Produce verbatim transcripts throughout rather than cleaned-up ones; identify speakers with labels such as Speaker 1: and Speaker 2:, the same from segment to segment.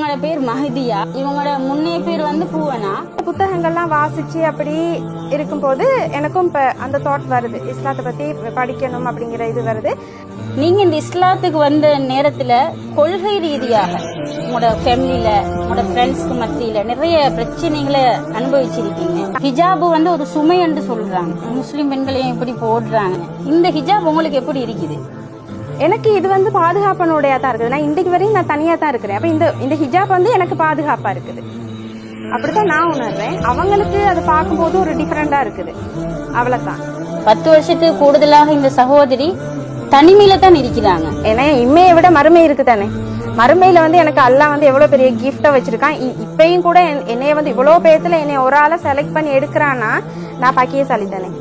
Speaker 1: இவங்களோட பேர் மஹதியா. இவங்களோட முன்னைய பேர் வந்து பூவனா.
Speaker 2: புத்தகங்கள்லாம் வாசிச்சு அப்படி இருக்கும்போது எனக்கும் இப்ப அந்த தாட் வருது, இஸ்லாத்தை பத்தி படிக்கணும் அப்படிங்கிற இது வருது.
Speaker 1: நீங்க இந்த இஸ்லாத்துக்கு வந்த நேரத்துல கொள்கை ரீதியாக உங்களோட ஃபேமிலியில உங்களோட ஃப்ரெண்ட்ஸ்க்கு மத்தியில நிறைய பிரச்சனைகளை அனுபவிச்சிருக்கீங்க. ஹிஜாபு வந்து ஒரு சுமை என்று சொல்றாங்க, முஸ்லிம் பெண்களையும் எப்படி போடுறாங்க. இந்த ஹிஜாப் உங்களுக்கு எப்படி இருக்குது?
Speaker 2: எனக்கு இது வந்து பாதுகாப்பனுடையா தான் இருக்குது. நான் இன்றைக்கு வரையும் நான் தனியா தான் இருக்கிறேன். அப்ப இந்த இந்த ஹிஜாப் வந்து எனக்கு பாதுகாப்பா இருக்குது, அப்படித்தான் நான் உணர்றேன். அவங்களுக்கு அதை பார்க்கும்போது ஒரு டிஃபரெண்டா இருக்குது, அவ்வளவுதான்.
Speaker 1: பத்து வருஷத்துக்கு கூடுதலாக இந்த சகோதரி தனிமையில தான் இருக்கிறாங்க.
Speaker 2: ஏன்னா இம்மையை விட மறுமை இருக்குதானே. மறுமையில வந்து எனக்கு அல்லாஹ் வந்து எவ்வளவு பெரிய கிஃப்ட வச்சிருக்கான். இப்பயும் கூட என்னைய வந்து இவ்வளவு பேத்துல என்னைய ஒரு ஆளை செலக்ட் பண்ணி எடுக்கிறான்னா நான் பாக்கியசாலி தானே.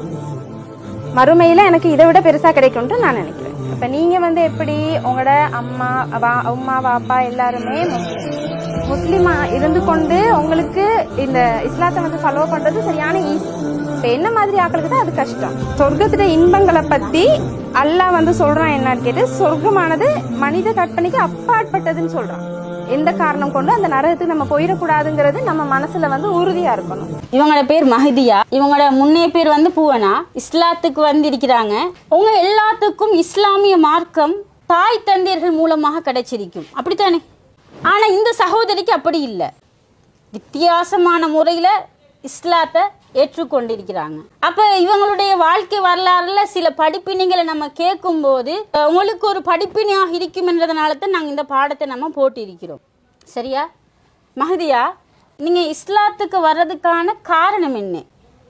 Speaker 2: மறுமையில எனக்கு இதை விட பெருசா கிடைக்கும்னு நான் நினைக்கிறேன். இப்ப நீங்க வந்து எப்படி உங்களோட அம்மா அம்மா பாப்பா எல்லாருமே முஸ்லிமா இருந்து கொண்டு உங்களுக்கு இந்த இஸ்லாத்தை வந்து ஃபாலோ பண்றது சரியான ஈஸி. இப்ப என்ன மாதிரி ஆக்களுக்கு தான் அது கஷ்டம். சொர்க்கத்துல இன்பங்களை பத்தி அல்லாஹ் வந்து சொல்றான் என்னன்னு கேட்டு, சொர்க்கமானது மனித கற்பனைக்கு அப்பாற்பட்டதுன்னு சொல்றான். எந்த காரணம் கொண்டு அந்த நரகத்துக்கு நம்ம போயிடக்கூடாதுங்கிறது நம்ம மனசுல வந்து உறுதியா இருக்கணும்.
Speaker 1: இவங்களோட பேர் மஹதியா. இவங்களோட முன்னைய பேர் வந்து பூவனா. இஸ்லாத்துக்கு வந்து இருக்கிறாங்க. உங்க எல்லாத்துக்கும் இஸ்லாமிய மார்க்கம் தாய் தந்தையர்கள் மூலமாக கிடைச்சிருக்கும், அப்படித்தானே? ஆனா இந்த சகோதரிக்கு அப்படி இல்லை. வித்தியாசமான முறையில இஸ்லாத்தை ஏற்றுக்கொண்டிருக்கிறாங்க. அப்ப இவங்களுடைய வாழ்க்கை வரலாறுல சில படிப்பினைகளை நம்ம கேட்கும் போது உங்களுக்கு ஒரு படிப்பினையாக இருக்கும் என்றதுனால தான் நாங்கள் இந்த பாடத்தை நம்ம போட்டு இருக்கிறோம். சரியா மஹதியா, நீங்க இஸ்லாத்துக்கு வர்றதுக்கான காரணம் என்ன?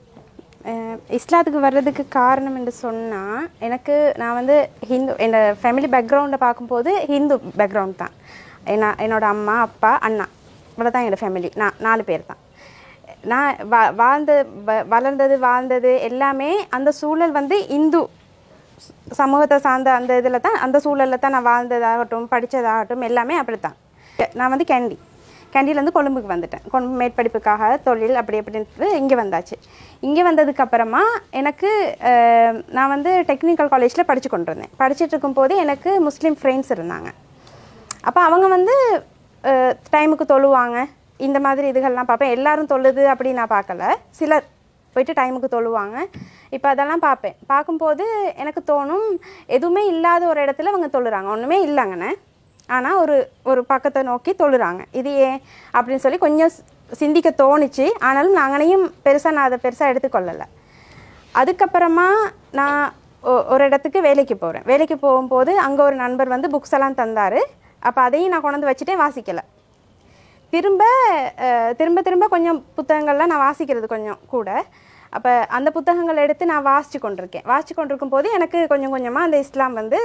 Speaker 2: இஸ்லாத்துக்கு வர்றதுக்கு காரணம் என்று சொன்னா, எனக்கு நான் வந்து ஹிந்து, என்னோட ஃபேமிலி பேக்ரவுண்டை பார்க்கும்போது ஹிந்து பேக்ரவுண்ட் தான். என்ன என்னோட அம்மா அப்பா அண்ணா இவ்வளோதான் என்னோட ஃபேமிலி. நான் நாலு பேர் தான். நான் வா வாழ்ந்த வளர்ந்தது வாழ்ந்தது எல்லாமே அந்த சூழல் வந்து இந்து சமூகத்தை சார்ந்த அந்த இதில் தான், அந்த சூழலில் தான் நான் வாழ்ந்ததாகட்டும் படித்ததாகட்டும் எல்லாமே அப்படித்தான். நான் வந்து கேண்டி கேண்டிலேருந்து கொழும்புக்கு வந்துட்டேன். கொழும்பு மேற்படிப்புக்காக தொழில் அப்படி அப்படின்ட்டு இங்கே வந்தாச்சு. இங்கே வந்ததுக்கப்புறமா எனக்கு நான் வந்து டெக்னிக்கல் காலேஜில் படித்து கொண்டு இருந்தேன். படிச்சுட்டு இருக்கும்போது எனக்கு முஸ்லீம் ஃப்ரெண்ட்ஸ் இருந்தாங்க. அப்போ அவங்க வந்து டைமுக்கு தொழுவாங்க, இந்த மாதிரி இதுகள்லாம் பார்ப்பேன். எல்லாரும் தொழுது அப்படி நான் பார்க்கல, சிலர் போயிட்டு டைமுக்கு தொழுவாங்க. இப்போ அதெல்லாம் பார்ப்பேன். பார்க்கும்போது எனக்கு தோணும், எதுவுமே இல்லாத ஒரு இடத்துல அவங்க தொழுறாங்க, ஒன்றுமே இல்லைங்கண்ணே, ஆனால் ஒரு ஒரு பக்கத்தை நோக்கி தொழுறாங்க. இது ஏன் அப்படின்னு சொல்லி கொஞ்சம் சிந்திக்க தோணுச்சு. ஆனாலும் நாங்களையும் பெருசாக நான் அதை பெருசாக எடுத்துக்கொள்ளலை. அதுக்கப்புறமா நான் ஒரு இடத்துக்கு வேலைக்கு போகிறேன். வேலைக்கு போகும்போது அங்கே ஒரு நண்பர் வந்து புக்ஸ் எல்லாம் தந்தார். அப்போ அதையும் நான் கொண்டு வந்து வச்சுட்டேன், வாசிக்கலை. திரும்ப திரும்ப திரும்ப கொஞ்சம் புத்தகங்கள்லாம் நான் வாசிக்கிறது கொஞ்சம் கூட. அப்போ அந்த புத்தகங்களை எடுத்து நான் வாசித்து கொண்டிருக்கேன். வாசித்து கொண்டிருக்கும் போது எனக்கு கொஞ்சம் கொஞ்சமாக அந்த இஸ்லாம் வந்து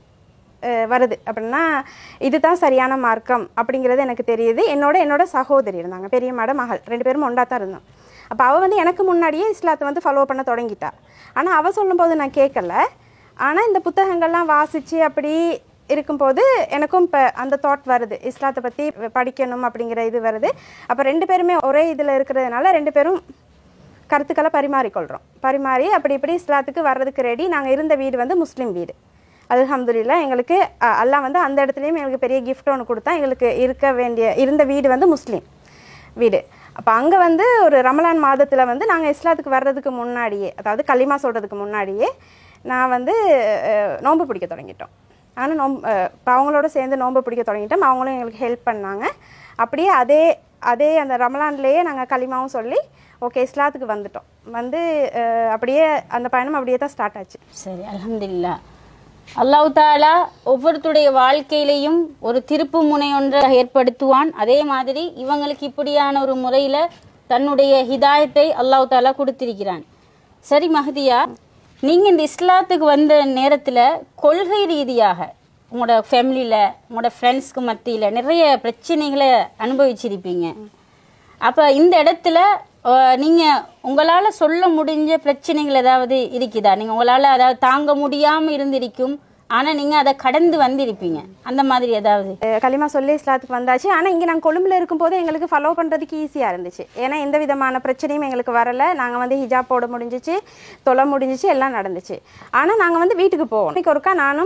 Speaker 2: வருது. அப்படின்னா இதுதான் சரியான மார்க்கம் அப்படிங்கிறது எனக்கு தெரியுது. என்னோட என்னோட சகோதரி இருந்தாங்க, பெரியம்மாட மகள், ரெண்டு பேரும் ஒன்றா தான் இருந்தோம். அப்போ அவள் வந்து எனக்கு முன்னாடியே இஸ்லாத்தை வந்து ஃபாலோ பண்ண தொடங்கிட்டா. ஆனால் அவள் சொல்லும்போது நான் கேட்கல. ஆனால் இந்த புத்தகங்கள்லாம் வாசித்து அப்படி இருக்கும்போது எனக்கும் இப்போ அந்த தாட் வருது, இஸ்லாத்தை பற்றி படிக்கணும் அப்படிங்கிற இது வருது. அப்போ ரெண்டு பேருமே ஒரே இதில் இருக்கிறதுனால ரெண்டு பேரும் கருத்துக்களை பரிமாறிக்கொள்கிறோம். பரிமாறி அப்படி இப்படி இஸ்லாத்துக்கு வர்றதுக்கு ரெடி. நாங்கள் இருந்த வீடு வந்து முஸ்லீம் வீடு. அல்ஹம்துலில்லாஹ் எங்களுக்கு அல்லாஹ் வந்து அந்த இடத்துலையும் எங்களுக்கு பெரிய கிஃப்ட் ஒன்று கொடுத்தா. எங்களுக்கு இருக்க வேண்டிய இருந்த வீடு வந்து முஸ்லீம் வீடு. அப்போ அங்கே வந்து ஒரு ரமலான் மாதத்தில் வந்து நாங்கள் இஸ்லாத்துக்கு வர்றதுக்கு முன்னாடியே, அதாவது கலிமா சொல்கிறதுக்கு முன்னாடியே நான் வந்து நோன்பு பிடிக்க தொடங்கிட்டோம். ஆனால் நோம்பு இப்போ அவங்களோட சேர்ந்து நோன்பு பிடிக்க தொடங்கிட்டோம். அவங்களும் எங்களுக்கு ஹெல்ப் பண்ணாங்க. அப்படியே அதே அதே அந்த ரமலான்லேயே நாங்கள் களிமாவும் சொல்லி ஓகே இஸ்லாத்துக்கு வந்துட்டோம். வந்து அப்படியே அந்த பயணம் அப்படியே தான் ஸ்டார்ட் ஆச்சு.
Speaker 1: சரி, அல்ஹம்துலில்லாஹ். அல்லாஹ் தஆலா ஒவ்வொருத்தருடைய வாழ்க்கையிலையும் ஒரு திருப்பு முனை ஒன்றை ஏற்படுத்துவான். அதே மாதிரி இவங்களுக்கு இப்படியான ஒரு முறையில் தன்னுடைய ஹிதாயத்தை அல்லாஹ் தஆலா கொடுத்திருக்கிறான். சரி மஹதியா, நீங்கள் இந்த இஸ்லாத்துக்கு வந்த நேரத்தில் கொள்கை ரீதியாக உங்களோட ஃபேமிலியில் உங்களோட ஃப்ரெண்ட்ஸ்க்கு மத்தியில் நிறைய பிரச்சனைகளை அனுபவிச்சிருப்பீங்க. அப்போ இந்த இடத்துல நீங்கள் உங்களால் சொல்ல முடிஞ்ச பிரச்சனைகள் ஏதாவது இருக்குதா? நீங்கள் உங்களால் அதாவது தாங்க முடியாமல் இருந்திருக்கும், ஆனால் நீங்கள் அதை கடந்து வந்திருப்பீங்க, அந்த மாதிரி ஏதாவது?
Speaker 2: களிமா சொல்லி இஸ்லாத்துக்கு வந்தாச்சு. ஆனால் இங்கே நாங்கள் கொழும்புல இருக்கும்போது எங்களுக்கு ஃபாலோ பண்ணுறதுக்கு ஈஸியாக இருந்துச்சு. ஏன்னா எந்த விதமான பிரச்சனையும் எங்களுக்கு வரலை. நாங்கள் வந்து ஹிஜாப் போட முடிஞ்சிச்சு, தொலை முடிஞ்சிச்சு, எல்லாம் நடந்துச்சு. ஆனால் நாங்கள் வந்து வீட்டுக்கு போவோம். இன்னைக்கு ஒருக்கா நானும்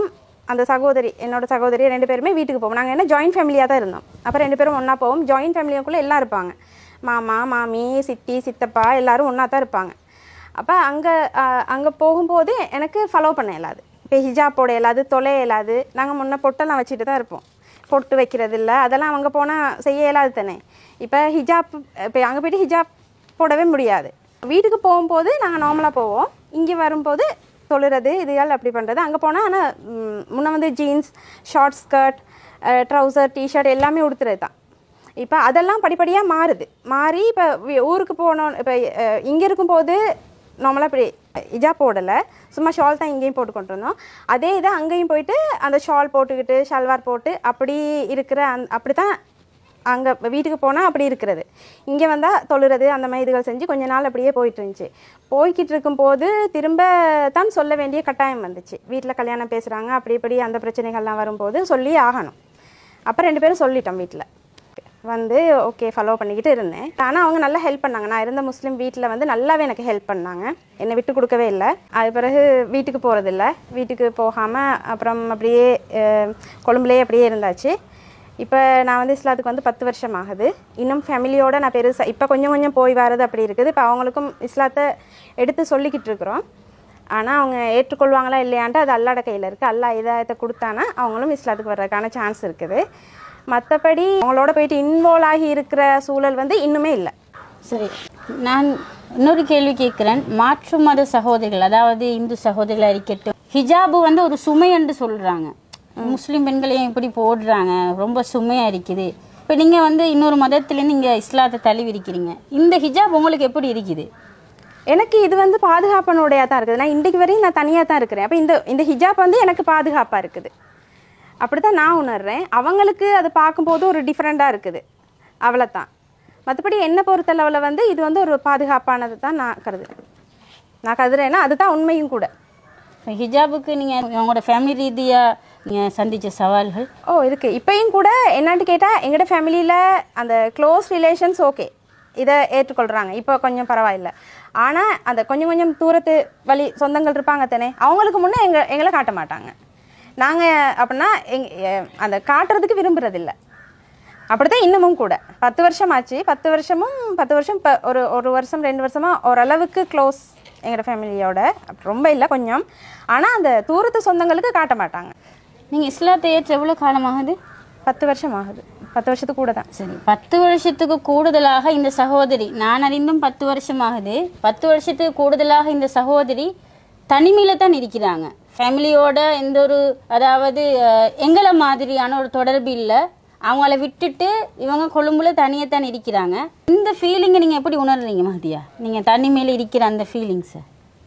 Speaker 2: அந்த சகோதரி என்னோட சகோதரி ரெண்டு பேருமே வீட்டுக்கு போவோம். நாங்கள் என்ன ஜாயின்ட் ஃபேமிலியாக தான் இருந்தோம். அப்போ ரெண்டு பேரும் ஒன்றா போவோம். ஜாயின்ட் ஃபேமிலிக்குள்ளே எல்லாம் இருப்பாங்க, மாமா மாமி சித்தி சித்தப்பா எல்லோரும் ஒன்றா தான் இருப்பாங்க. அப்போ அங்கே அங்கே போகும்போது எனக்கு ஃபாலோ பண்ண இயலாது. இப்போ ஹிஜாப் போட இயலாது, தொலை இயலாது. நாங்கள் முன்னே பொட்டெல்லாம் வச்சுட்டு தான் இருப்போம், பொட்டு வைக்கிறது இல்லை, அதெல்லாம் அங்கே போனால் செய்ய இயலாது தானே. இப்போ ஹிஜாப் இப்போ அங்கே போய்ட்டு ஹிஜாப் போடவே முடியாது. வீட்டுக்கு போகும்போது நாங்கள் நார்மலாக போவோம். இங்கே வரும்போது தொழுறது இதுகள் அப்படி பண்ணுறது. அங்கே போனால் ஆனால் முன்னே வந்து jeans, short skirt, trouser, T-shirt எல்லாமே உடுத்துறது தான். இப்போ அதெல்லாம் படிப்படியாக மாறுது. மாறி இப்போ ஊருக்கு போனோம். இப்போ இங்கே இருக்கும்போது நார்மலாக இப்படி ஹிஜாப் போடலை, சும்மா ஷால் தான் இங்கேயும் போட்டு கொண்டு வந்தோம். அதே இதை அங்கேயும் போயிட்டு அந்த ஷால் போட்டுக்கிட்டு ஷல்வார் போட்டு அப்படி இருக்கிற அந் அப்படி தான் அங்கே வீட்டுக்கு போனால் அப்படி இருக்கிறது. இங்கே வந்தால் தொழுறது அந்த மாதிரி இதுகள் செஞ்சு கொஞ்ச நாள் அப்படியே போயிட்டு இருந்துச்சு. போய்கிட்டு இருக்கும்போது திரும்ப தான் சொல்ல வேண்டிய கட்டாயம் வந்துச்சு. வீட்டில் கல்யாணம் பேசுகிறாங்க, அப்படி இப்படி அந்த பிரச்சனைகள்லாம் வரும்போது சொல்லி ஆகணும். அப்போ ரெண்டு பேரும் சொல்லிட்டோம். வீட்டில் வந்து ஓகே ஃபாலோ பண்ணிக்கிட்டு இருந்தேன். ஆனால் அவங்க நல்லா ஹெல்ப் பண்ணாங்க. நான் இருந்த முஸ்லீம் வீட்டில் வந்து நல்லாவே எனக்கு ஹெல்ப் பண்ணாங்க, என்னை விட்டு கொடுக்கவே இல்லை. அது பிறகு வீட்டுக்கு போகிறதில்ல, வீட்டுக்கு போகாமல் அப்புறம் அப்படியே கொழும்புலேயே அப்படியே இருந்தாச்சு. இப்போ நான் வந்து இஸ்லாத்துக்கு வந்து பத்து வருஷம் ஆகுது. இன்னும் ஃபேமிலியோடு நான் பெருசாக இப்போ கொஞ்சம் கொஞ்சம் போய் வரது அப்படி இருக்குது. இப்போ அவங்களுக்கும் இஸ்லாத்தை எடுத்து சொல்லிக்கிட்டு இருக்கிறோம். ஆனால் அவங்க ஏற்றுக்கொள்வாங்களா இல்லையான்ட்டு அது அல்லாட கையில் இருக்குது. அல்லா இதாயத்தை கொடுத்தானா அவங்களும் இஸ்லாத்துக்கு வர்றதுக்கான சான்ஸ் இருக்குது. மற்றபடி அவங்களோட போயிட்டு இன்வால்வ் ஆகி இருக்கிற சூழல் வந்து இன்னுமே இல்லை.
Speaker 1: சரி, நான் இன்னொரு கேள்வி கேட்குறேன். மாற்று மத சகோதரிகள், அதாவது இந்து சகோதரிகளாக இருக்கட்டும், ஹிஜாபு வந்து ஒரு சுமை என்று சொல்கிறாங்க. முஸ்லீம் பெண்களையும் இப்படி போடுறாங்க, ரொம்ப சுமையாக இருக்குது. இப்போ நீங்கள் வந்து இன்னொரு மதத்துலேருந்து இங்கே இஸ்லாத்தை தழுவி இருக்கிறீங்க. இந்த ஹிஜாப் உங்களுக்கு எப்படி இருக்குது?
Speaker 2: எனக்கு இது வந்து பாதுகாப்பானுடையாக தான் இருக்குது. நான் இன்றைக்கு வரையும் நான் தனியாக தான் இருக்கிறேன். அப்போ இந்த இந்த ஹிஜாப் வந்து எனக்கு பாதுகாப்பாக இருக்குது. அப்படி தான் நான் உணர்றேன். அவங்களுக்கு அதை பார்க்கும்போது ஒரு டிஃப்ரெண்ட்டாக இருக்குது, அவ்வளோதான். மற்றபடி என்னை பொறுத்தளவில் வந்து இது வந்து ஒரு பாதுகாப்பானது தான் நான் கருதுறேன். நான் கருதுறேன்னா அதுதான் உண்மையும் கூட.
Speaker 1: ஹிஜாபுக்கு நீங்கள் உங்களோட ஃபேமிலி ரீதியாக நீங்கள் சந்தித்த சவால்கள்?
Speaker 2: ஓ இருக்குது. இப்போயும் கூட என்னான்னு கேட்டால் எங்களோட ஃபேமிலியில் அந்த க்ளோஸ் ரிலேஷன்ஸ் ஓகே, இதை ஏற்றுக்கொள்கிறாங்க. இப்போ கொஞ்சம் பரவாயில்லை. ஆனால் அந்த கொஞ்சம் கொஞ்சம் தூரத்து வழி சொந்தங்கள் இருப்பாங்க தானே, அவங்களுக்கு முன்னே எங்கள் எங்களை காட்ட மாட்டாங்க. நாங்கள் அப்படின்னா எங் அந்த காட்டுறதுக்கு விரும்புகிறதில்ல. அப்படி தான் இன்னமும் கூட பத்து வருஷம் ஆச்சு. பத்து வருஷமும் பத்து வருஷம் இப்போ ஒரு ஒரு வருஷம் ரெண்டு வருஷமாக ஓரளவுக்கு க்ளோஸ் எங்களோட ஃபேமிலியோட, ரொம்ப இல்லை கொஞ்சம். ஆனால் அந்த தூரத்து சொந்தங்களுக்கு காட்ட மாட்டாங்க.
Speaker 1: நீங்கள் இஸ்லாத்தை ஏற்ற எவ்வளோ காலமாகுது?
Speaker 2: பத்து வருஷம் ஆகுது. பத்து வருஷத்துக்கு கூட தான்.
Speaker 1: சரி, பத்து வருஷத்துக்கு கூடுதலாக இந்த சகோதரி, நான் அறிந்தும் பத்து வருஷம் ஆகுது, பத்து வருஷத்துக்கு கூடுதலாக இந்த சகோதரி தனிமையில் தான் இருக்கிறாங்க. ஃபேமிலியோட எந்த ஒரு, அதாவது எங்களை மாதிரியான ஒரு தொடர்பு இல்லை. அவங்கள விட்டுட்டு இவங்க கொழும்புல தனியாக தான் இருக்கிறாங்க. இந்த ஃபீலிங்கை நீங்கள் எப்படி உணர்றீங்க மஹதியா? நீங்கள் தனிமையில் இருக்கிற அந்த ஃபீலிங்ஸை?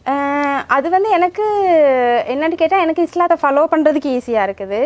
Speaker 2: அது வந்து எனக்கு என்னன்னு கேட்டால் எனக்கு இஸ்லாத்தை ஃபாலோ பண்ணுறதுக்கு ஈஸியாக இருக்குது.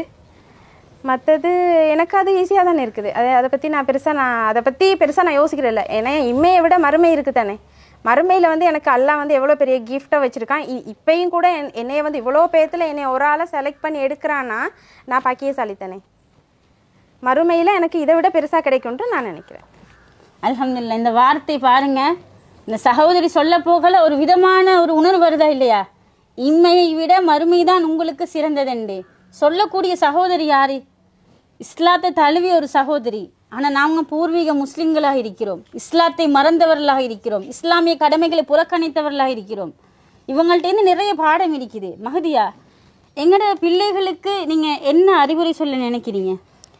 Speaker 2: மற்றது எனக்கு அது ஈஸியாக தானே இருக்குது. அதை அதை பற்றி நான் பெருசாக நான் அதை பற்றி பெருசாக நான் யோசிக்கிறேன் இல்லை. ஏன்னா இம்மையை விட மறுமை இருக்குது தானே. மறுமையில் வந்து எனக்கு அல்லாஹ் வந்து எவ்வளோ பெரிய கிஃப்டாக வச்சுருக்கான். இப்போயும் கூட என் என்னையை வந்து இவ்வளோ பேத்தில் என்னை ஒரு ஆளை செலக்ட் பண்ணி எடுக்கிறான்னா நான் பாக்கியசாலி தானே. மறுமையில் எனக்கு இதை விட பெருசாக கிடைக்கும்ன்ட்டு நான் நினைக்கிறேன்.
Speaker 1: அல்ஹம்துலில்லாஹ். இந்த வார்த்தை பாருங்க, இந்த சகோதரி சொல்ல போகல ஒரு விதமான ஒரு உணர்வு வருதா இல்லையா? இம்மையை விட மறுமை தான் உங்களுக்கு சிறந்ததுண்டு சொல்லக்கூடிய சகோதரி யாரு? இஸ்லாத்தை தழுவிய ஒரு சகோதரி. ஆனால் நாங்கள் பூர்வீக முஸ்லிம்களாக இருக்கிறோம், இஸ்லாத்தை மறந்தவர்களாக இருக்கிறோம், இஸ்லாமிய கடமைகளை புறக்கணித்தவர்களாக இருக்கிறோம். இவங்கள்ட்டேருந்து நிறைய பாடம் இருக்குது. மஹதியா, எங்களோட பிள்ளைகளுக்கு நீங்கள் என்ன அறிவுரை சொல்ல நினைக்கிறீங்க?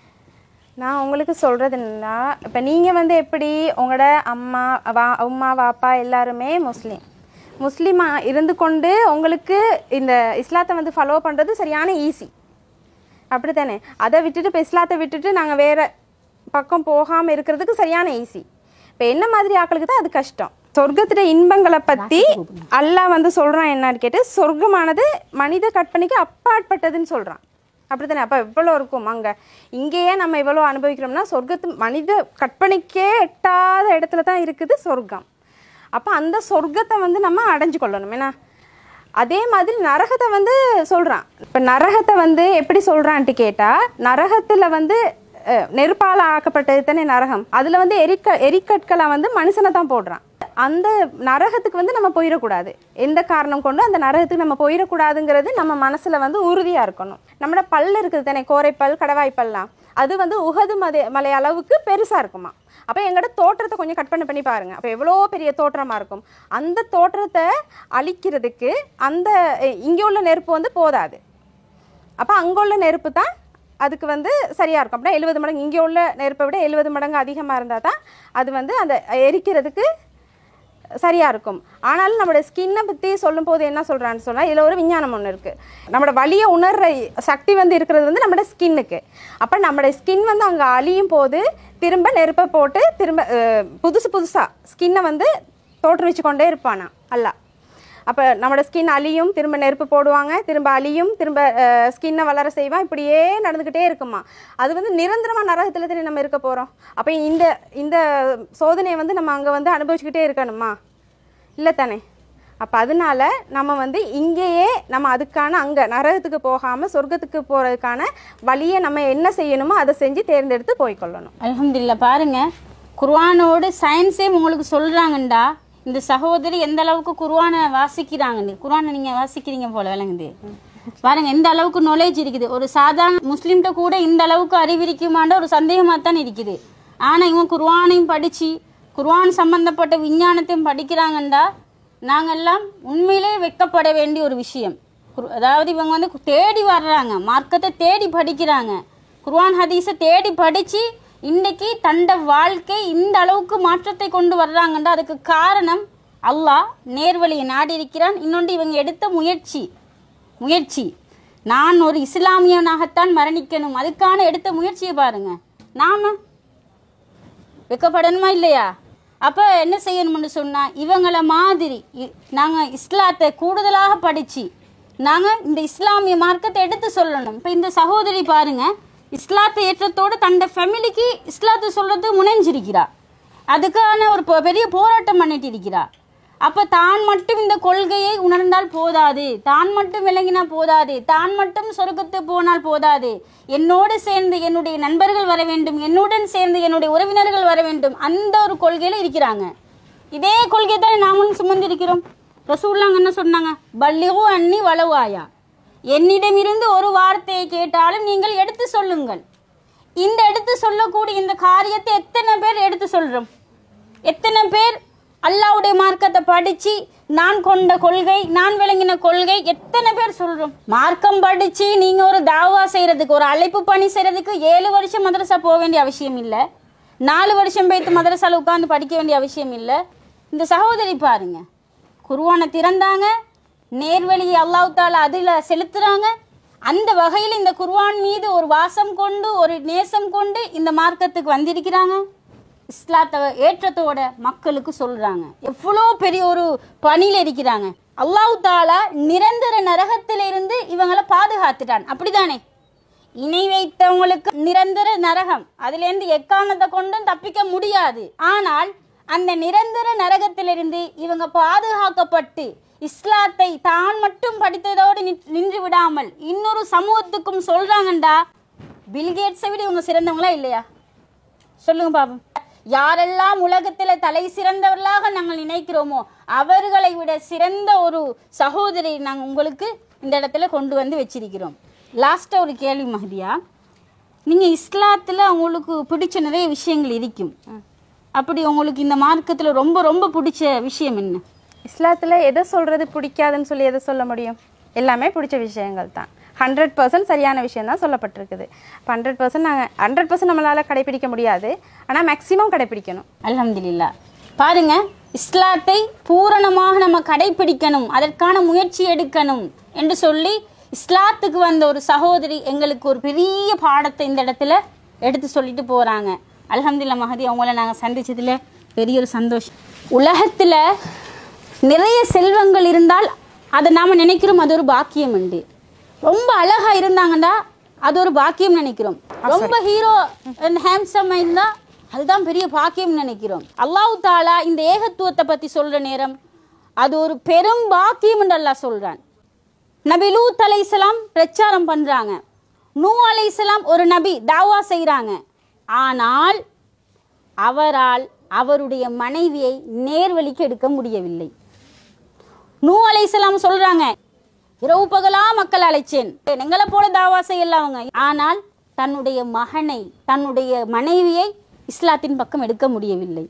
Speaker 2: நான் உங்களுக்கு சொல்கிறதுன்னா, இப்போ நீங்கள் வந்து எப்படி உங்களோட அம்மா வா அம்மா வாப்பா எல்லாருமே முஸ்லீம் முஸ்லீமாக இருந்து கொண்டு உங்களுக்கு இந்த இஸ்லாத்தை வந்து ஃபாலோ பண்ணுறது சரியான ஈஸி, அப்படி தானே? அதை விட்டுட்டு இப்போ இஸ்லாத்தை விட்டுட்டு நாங்கள் வேறு பக்கம் போகாமல் இருக்கிறதுக்கு சரியான ஈஸி. இப்போ என்ன மாதிரி ஆக்களுக்கு தான் அது கஷ்டம். சொர்க்கத்துடைய இன்பங்களை பற்றி அல்லாஹ் வந்து சொல்கிறான் என்னன்னு கேட்டு, சொர்க்கமானது மனித கற்பனைக்கு அப்பாற்பட்டதுன்னு சொல்கிறான், அப்படி தானே? அப்போ எவ்வளோ இருக்கும் அங்கே. இங்கேயே நம்ம எவ்வளோ அனுபவிக்கிறோம்னா சொர்க்கத்து மனித கற்பனைக்கே எட்டாத இடத்துல தான் இருக்குது சொர்க்கம். அப்போ அந்த சொர்க்கத்தை வந்து நம்ம அடைஞ்சு கொள்ளணும். ஏன்னா அதே மாதிரி நரகத்தை வந்து சொல்கிறான். இப்போ நரகத்தை வந்து எப்படி சொல்கிறான்ட்டு கேட்டால், நரகத்தில் வந்து நெருப்பால் ஆக்கப்பட்டது தானே நரகம். அதில் வந்து எரிக்க எரிக்கற்களை வந்து மனுஷனை தான் போடுறான். அந்த நரகத்துக்கு வந்து நம்ம போயிடக்கூடாது. எந்த காரணம் கொண்டு அந்த நரகத்துக்கு நம்ம போயிடக்கூடாதுங்கிறது நம்ம மனசில் வந்து உறுதியாக இருக்கணும். நம்மளோட பல் இருக்குது தானே, கோரைப்பல் கடவாய்ப்பல்லாம், அது வந்து உஹது மலை மலை அளவுக்கு பெருசாக இருக்குமா. அப்போ எங்களோட தோற்றத்தை கொஞ்சம் கட் பண்ண பண்ணி பாருங்கள், அப்போ எவ்வளோ பெரிய தோற்றமாக இருக்கும். அந்த தோற்றத்தை அழிக்கிறதுக்கு அந்த இங்கே உள்ள நெருப்பு வந்து போதாது. அப்போ அங்கே உள்ள நெருப்பு தான் அதுக்கு வந்து சரியாக இருக்கும். அப்படின்னா எழுபது மடங்கு இங்கே உள்ள நெருப்பை விட எழுபது மடங்கு அதிகமாக இருந்தால் தான் அது வந்து அந்த எரிக்கிறதுக்கு சரியாக இருக்கும். ஆனாலும் நம்மளோட ஸ்கின்னை பற்றி சொல்லும் போது என்ன சொல்கிறான்னு சொன்னால், இதில் ஒரு விஞ்ஞானம் ஒன்று இருக்குது. நம்மளோட வலியை உணர்ற சக்தி வந்து இருக்கிறது வந்து நம்மளோட ஸ்கின்னுக்கு. அப்போ நம்மளோட ஸ்கின் வந்து அங்கே அழியும் போது திரும்ப நெருப்பை போட்டு திரும்ப புதுசு புதுசாக ஸ்கின்னை வந்து தோற்றுவிச்சு கொண்டே இருப்பானா அல்ல. அப்போ நம்மளோட ஸ்கின் அழியும், திரும்ப நெருப்பு போடுவாங்க, திரும்ப அழியும், திரும்ப ஸ்கின்னை வளர செய்வான், இப்படியே நடந்துக்கிட்டே இருக்குமா. அது வந்து நிரந்தரமாக நரகத்தில் தானே நம்ம இருக்க போகிறோம். அப்போ இந்த இந்த சோதனையை வந்து நம்ம அங்கே வந்து அனுபவிச்சுக்கிட்டே இருக்கணுமா? இல்லை தானே. அப்போ அதனால நம்ம வந்து இங்கேயே நம்ம அதுக்கான அங்கே நரகத்துக்கு போகாமல் சொர்க்கத்துக்கு போகிறதுக்கான வழியை நம்ம என்ன செய்யணுமோ அதை செஞ்சு தேர்ந்தெடுத்து போய்கொள்ளணும்.
Speaker 1: அல்ஹம்துலில்லாஹ். பாருங்க, குர்ஆனோடு சயின்ஸே உங்களுக்கு சொல்கிறாங்கண்டா இந்த சகோதரி எந்த அளவுக்கு குர்ஆனை வாசிக்கிறாங்கன்னு. குர்ஆனை நீங்கள் வாசிக்கிறீங்க போல விளங்குது. பாருங்க எந்த அளவுக்கு நாலேஜ் இருக்குது. ஒரு சாதாரண முஸ்லீம்கிட்ட கூட இந்த அளவுக்கு அறிவிக்குமாண்ட ஒரு சந்தேகமாக தான் இருக்குது. ஆனால் இவங்க குர்ஆனையும் படித்து குர்ஆன் சம்பந்தப்பட்ட விஞ்ஞானத்தையும் படிக்கிறாங்கண்டா நாங்கள்லாம் உண்மையிலே வெட்கப்பட வேண்டிய ஒரு விஷயம். அதாவது இவங்க வந்து தேடி வர்றாங்க, மார்க்கத்தை தேடி படிக்கிறாங்க, குர்ஆன் ஹதீஸை தேடி படித்து இன்றைக்கி தண்ட வாழ்க்கை இந்த அளவுக்கு மாற்றத்தை கொண்டு வர்றாங்கண்டா அதுக்கு காரணம் அல்லாஹ் நேர்வழியை நாடி இருக்கிறான். இன்னொன்று இவங்க எடுத்த முயற்சி முயற்சி நான் ஒரு இஸ்லாமியனாகத்தான் மரணிக்கணும், அதுக்கான எடுத்த முயற்சியை பாருங்க. நாம வெக்கப்படணுமா இல்லையா? அப்போ என்ன செய்யணும்னு சொன்னால் இவங்களை மாதிரி நாங்கள் இஸ்லாத்தை கூடுதலாக படித்து நாங்கள் இந்த இஸ்லாமிய மார்க்கத்தை எடுத்து சொல்லணும். இப்போ இந்த சகோதரி பாருங்கள், இஸ்லாத்தை ஏற்றத்தோடு தன்னோட ஃபேமிலிக்கு இஸ்லாத்தை சொல்கிறது முனைஞ்சிருக்கிறா, அதுக்கான ஒரு பெரிய போராட்டம் பண்ணிட்டு இருக்கிறா. அப்போ தான் மட்டும் இந்த கொள்கையை உணர்ந்தால் போதாது, தான் மட்டும் விளங்கினா போதாது, தான் மட்டும் சொர்க்கத்து போனால் போதாது, என்னோடு சேர்ந்து என்னுடைய நண்பர்கள் வர வேண்டும், என்னுடன் சேர்ந்து என்னுடைய உறவினர்கள் வர வேண்டும், அந்த ஒரு கொள்கையில் இருக்கிறாங்க. இதே கொள்கை தான் நாமளும் சுமந்திருக்கிறோம். ரசூலுல்லாஹ் என்ன சொன்னாங்க? பல்லிகு அன்னி வலவாயா, என்னிடமிருந்து ஒரு வார்த்தையை கேட்டாலும் நீங்கள் எடுத்து சொல்லுங்கள். இந்த எடுத்து சொல்லக்கூடிய இந்த காரியத்தை எத்தனை பேர் எடுத்து சொல்கிறோம்? எத்தனை பேர் அல்லாஹ்வுடைய மார்க்கத்தை படித்து நான் கொண்ட கொள்கை, நான் விளங்கின கொள்கை எத்தனை பேர் சொல்கிறோம்? மார்க்கம் படித்து நீங்கள் ஒரு தாவா செய்கிறதுக்கு, ஒரு அழைப்பு பணி செய்கிறதுக்கு ஏழு வருஷம் மதரசா போக வேண்டிய அவசியம் இல்லை, நாலு வருஷம் போய்த்து மதரசாவில் உட்காந்து படிக்க வேண்டிய அவசியம் இல்லை. இந்த சகோதரி பாருங்க, குர்ஆனை திறந்தாங்க, நேர்வழியை அல்லாஹ் தாலா அதில் செலுத்துகிறாங்க. அந்த வகையில் இந்த குர்ஆன் மீது ஒரு வாசம் கொண்டு ஒரு நேசம் கொண்டு இந்த மார்க்கத்துக்கு வந்திருக்கிறாங்க. இஸ்லாத்தை ஏற்றத்தோட மக்களுக்கு சொல்கிறாங்க. எவ்வளோ பெரிய ஒரு பணியில் இருக்கிறாங்க. அல்லாஹ் தாலா நிரந்தர நரகத்திலிருந்து இவங்களை பாதுகாத்துட்டான். அப்படிதானே? இணை வைத்தவங்களுக்கு நிரந்தர நரகம், அதுலேருந்து எக்காரணத்தை கொண்டும் தப்பிக்க முடியாது. ஆனால் அந்த நிரந்தர நரகத்திலிருந்து இவங்க பாதுகாக்கப்பட்டு இஸ்லாத்தை தான் மட்டும் படித்ததோடு நின்று விடாமல் இன்னொரு சமூகத்துக்கும் சொல்றாங்கண்டா, பில்கேட்ஸை விட இவங்க சிறந்தவங்களா இல்லையா? சொல்லுங்க பாப்போம். யாரெல்லாம் உலகத்தில் தலை சிறந்தவர்களாக நாங்கள் நினைக்கிறோமோ அவர்களை விட சிறந்த ஒரு சகோதரி நாங்கள் உங்களுக்கு இந்த இடத்துல கொண்டு வந்து வச்சிருக்கிறோம். லாஸ்ட்டாக ஒரு கேள்வி மஹதியா, நீங்கள் இஸ்லாத்தில் உங்களுக்கு பிடிச்ச நிறைய விஷயங்கள் இருக்கும், அப்படி உங்களுக்கு இந்த மார்க்கத்தில் ரொம்ப ரொம்ப பிடிச்ச விஷயம் என்ன?
Speaker 2: இஸ்லாத்தில் எதை சொல்கிறது பிடிக்காதுன்னு சொல்லி எதை சொல்ல முடியும்? எல்லாமே பிடிச்ச விஷயங்கள் தான். ஹண்ட்ரட் பர்சன்ட் சரியான விஷயம் தான் சொல்லப்பட்டிருக்குது. இப்போ ஹண்ட்ரட் பர்சன்ட் நாங்கள் ஹண்ட்ரட் பர்சன்ட் நம்மளால் கடைப்பிடிக்க முடியாது, ஆனால் மேக்ஸிமம் கடைப்பிடிக்கணும்.
Speaker 1: அல்ஹம்துலில்லாஹ். பாருங்க, இஸ்லாத்தை பூரணமாக நம்ம கடைப்பிடிக்கணும், அதற்கான முயற்சி எடுக்கணும் என்று சொல்லி இஸ்லாத்துக்கு வந்த ஒரு சகோதரி எங்களுக்கு ஒரு பெரிய பாடத்தை இந்த இடத்துல எடுத்து சொல்லிட்டு போகிறாங்க. அல்ஹம்துலில்லாஹ் மஹதி, அவங்கள நாங்கள் சந்திச்சதில் பெரிய ஒரு சந்தோஷம். உலகத்தில் நிறைய செல்வங்கள் இருந்தால் அதை நாம் நினைக்கிறோம் அது ஒரு பாக்கியம் உண்டு. ரொம்ப அழகாக இருந்தாங்கன்னா அது ஒரு பாக்கியம் நினைக்கிறோம். ரொம்ப ஹீரோ அண்ட் ஹேண்ட்ஸமாக இருந்தால் அதுதான் பெரிய பாக்கியம் நினைக்கிறோம். அல்லாஹ் தாலா இந்த ஏகத்துவத்தை பற்றி சொல்கிற நேரம் அது ஒரு பெரும் பாக்கியம் என்று அல்லாஹ் சொல்கிறான். நபி லூத் அலைஹிஸ்ஸலாம் பிரச்சாரம் பண்ணுறாங்க, நூ அலைஹிஸ்ஸலாம் ஒரு நபி தாவா செய்கிறாங்க. ஆனால் அவரால் அவருடைய மனைவியை நேர்வழிக்கு எடுக்க முடியவில்லை. நூ அலைஹிஸ்ஸலாம் சொல்கிறாங்க, இரவு பகலா மக்கள் அழைச்சேன், எங்களை போல தாவா செய்யல அவங்க. ஆனால் தன்னுடைய மகனை தன்னுடைய மனைவியை இஸ்லாத்தின் பக்கம் எடுக்க முடியவில்லை.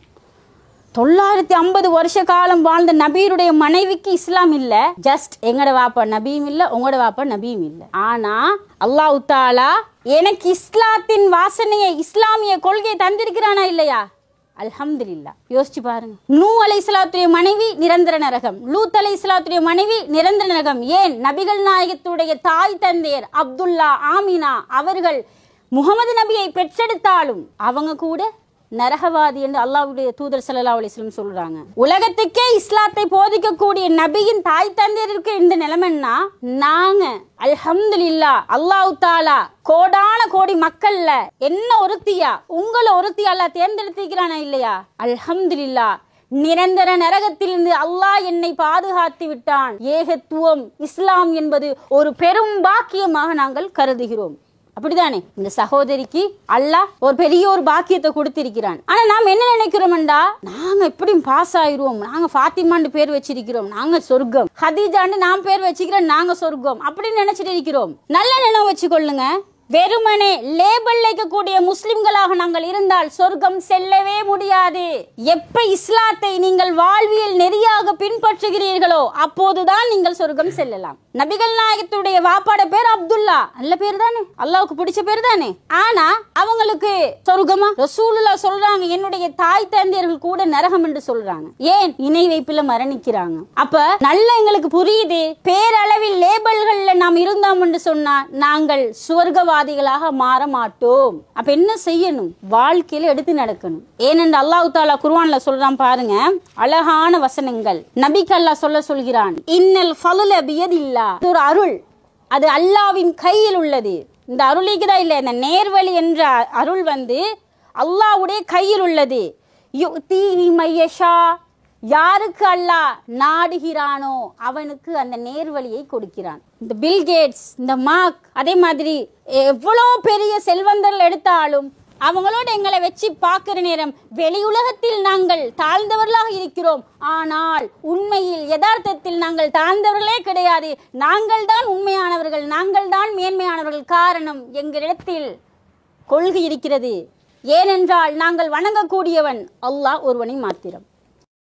Speaker 1: தொள்ளாயிரத்தி ஐம்பது வருஷ காலம் வாழ்ந்த நபியுடைய மனைவிக்கு இஸ்லாம் இல்ல. ஜஸ்ட் எங்கட வாப்பா நபியும் இல்ல, உங்களோட வாப்பா நபியும் இல்ல. ஆனா அல்லாஹ் தஆலா எனக்கு இஸ்லாத்தின் வாசனையை, இஸ்லாமிய கொள்கையை தந்திருக்கிறானா இல்லையா? அல்ஹம்துலில்லாஹ். யோசிச்சு பாருங்க. நூ அலைஹிஸ்ஸலாத்துடைய மனைவி நிரந்தர நரகம், லூத் அலைஹிஸ்ஸலாத்துடைய மனைவி நிரந்தர நரகம். ஏன்? நபிகள் நாயகத்துடைய தாய் தந்தையர் அப்துல்லா, ஆமினா அவர்கள் முகமது நபியை பெற்றெடுத்தாலும் அவங்க கூட நரகவாதி என்று அல்லாஹ்வுடைய தூதர் ஸல்லல்லாஹு அலைஹி வஸல்லம் சொல்றாங்க. உலகத்துக்கே இஸ்லாத்தை போதிக்கக்கூடிய நபியின் தாய் தந்தையருக்கு இந்த நிலைமைன்னா, நாங்க அல்ஹம்துலில்லாஹ் அல்லாஹ் தஆலா கோடான கோடி மக்கள்ல என்ன ஒருத்தியா, உங்களை ஒருத்தியா அல்லாஹ் தேர்ந்தெடுத்திருக்கிறானா இல்லையா? அல்ஹம்துலில்லாஹ். நிரந்தர நரகத்திலிருந்து அல்லாஹ் என்னை பாதுகாத்து விட்டான். ஏகத்துவம் இஸ்லாம் என்பது ஒரு பெரும் பாக்கியமாக நாங்கள் கருதுகிறோம். அப்படிதானே? இந்த சகோதரிக்கு அல்லாஹ் ஒரு பெரிய ஒரு பாக்கியத்தை கொடுத்திருக்கிறான். ஆனா நாம் என்ன நினைக்கிறோம்டா, நாங்க எப்படியும் பாஸ் ஆயிடுவோம், நாங்க ஃபாத்திமான்னு பேர் வச்சிருக்கிறோம், நாங்க சொர்க்கம், ஹதீஜான்னு நாம் பேர் வச்சுக்கிறோம், நாங்க சொர்க்கம் அப்படின்னு நினைச்சிட்டு இருக்கிறோம். நல்ல நினைவு வச்சுக்கொள்ளுங்க. வெறுமனே லேபிள் வைக்கக்கூடிய முஸ்லிம்களாக நாங்கள் இருந்தால் சொர்க்கம் செல்லவே முடியாது. எப்ப இஸ்லாத்தை நீங்கள் வாழ்வியல் நெறியாக பின்பற்றுகிறீர்களோ அப்போதுதான் நீங்கள் சொர்க்கம் செல்லலாம். நபிகள் நாயகத்துடைய வாப்பாட பேர் அப்துல்லா, நல்ல பேர் தானே, அல்லாஹ்வுக்கு பிடிச்ச பேர் தானே. ஆனா அவங்களுக்கு சொர்க்கமா? ரசூலுல்லாஹ் சொல்றாங்க, என்னுடைய தாய் தந்தையர்கள் கூட நரகம் என்று சொல்றாங்க. ஏன்? இணை வைப்பில மரணிக்கிறாங்க. அப்ப நல்ல எங்களுக்கு புரியுது, பேரளவில் லேபிள்கள்ல நாம் இருந்தோம் என்று சொன்னா நாங்கள் சுவர்க்க மாற மாட்டோம். அப்ப என்ன செய்யணும்? வாழ்க்கையில எடுத்து நடக்கணும். ஏனென்று அல்லாஹ் தஆலா குர்ஆன்ல சொல்றான் பாருங்க, அழகான வசனங்கள். நபிக்கு அல்லாஹ் சொல்ல சொல்கிறான், இன்னல் ஃபதுல பியதில்லாஹ். இது ஒரு அருள், அது அல்லாஹ்வின் கையில் உள்ளது. இந்த அருளிக்கு தான் இல்ல, இந்த நேர்வழி என்ற அருள் வந்து அல்லாஹ்வுடைய கையில் உள்ளது. யுக்தீஹி மய்யஷா, யாருக்கு அல்லாஹ் நாடுகிறானோ அவனுக்கு அந்த நேர்வழியை கொடுக்கிறான். இந்த பில் கேட்ஸ், இந்த மார்க், அதே மாதிரி எவ்வளோ பெரிய செல்வந்தர்கள் எடுத்தாலும் அவங்களோட எங்களை வச்சு பார்க்கிற நேரம் வெளி உலகத்தில் நாங்கள் தாழ்ந்தவர்களாக இருக்கிறோம். ஆனால் உண்மையில் யதார்த்தத்தில் நாங்கள் தாழ்ந்தவர்களே கிடையாது. நாங்கள் தான் உண்மையானவர்கள், நாங்கள் தான் மேன்மையானவர்கள். காரணம், எங்களிடத்தில் கொள்கை இருக்கிறது. ஏனென்றால் நாங்கள் வணங்கக்கூடியவன் அல்லாஹ் ஒருவனை மாத்திரம்.